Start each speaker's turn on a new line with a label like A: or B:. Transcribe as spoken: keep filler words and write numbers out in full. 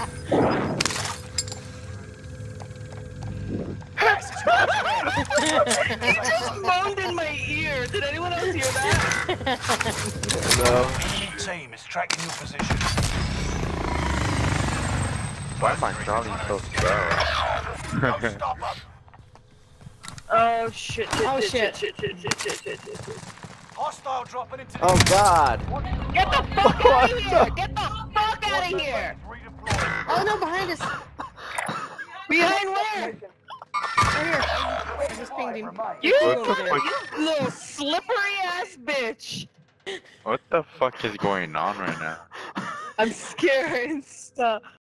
A: He just moaned in my ear. Did anyone else hear that?
B: No.
C: Enemy team is tracking your position.
B: Why am I sounding so slow?
C: Stop up.
A: Oh shit! shit
D: Oh,
A: shit!
D: shit.
A: Shit! Shit! Shit! Shit! Shit! Shit! Shit!
C: Hostile dropping into the
B: Oh God.
A: Get the fuck out of here! Get the fuck out of here!
C: redeploy.
D: Oh no, behind us.
A: Behind where?
D: Right here. I just pinged him.
A: You,
B: What the fuck?
A: you little slippery ass bitch!
B: What the fuck is going on right now?
A: I'm scared. Stop.